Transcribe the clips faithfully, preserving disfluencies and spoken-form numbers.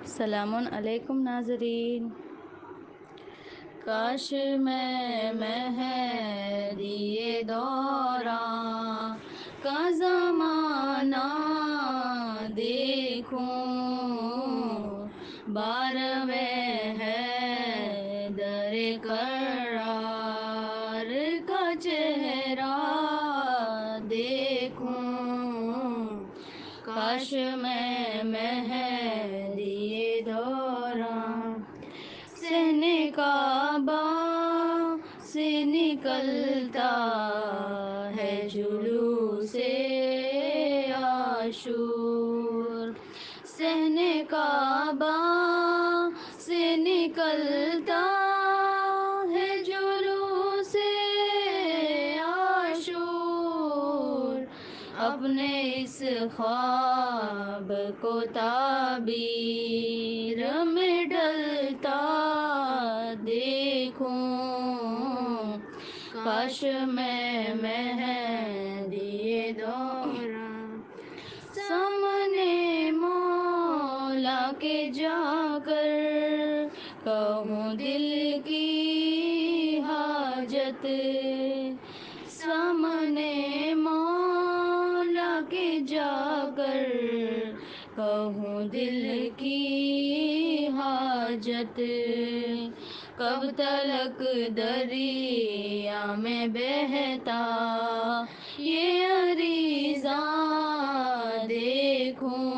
السلام علیکم ناظرین، کاش میں مہدی دوراں کا زمانہ دیکھوں، بارہویں حیدر کرار کا چہرہ دیکھوں، کاش میں مہدی دوراں صحن کعبہ سے نکلتا ہے جلوس عاشور، صحن کعبہ سے نکلتا ہے جلوس عاشور، اپنے اس خواب کو تعبیر میں ڈھلتا دیکھوں، کاش میں مہدی دوراں سامنے مولا کے جا کر کہوں دل کی حاجت، سامنے مولا کے جا کر کہوں دل کی حاجت، کب تلک دریا میں بہتا یہ عریضہ دیکھوں،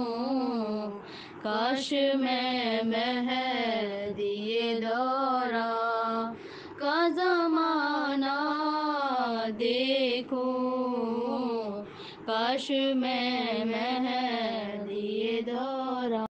کاش میں مہدی دوراں کا زمانہ دیکھوں، کاش میں مہدی دوراں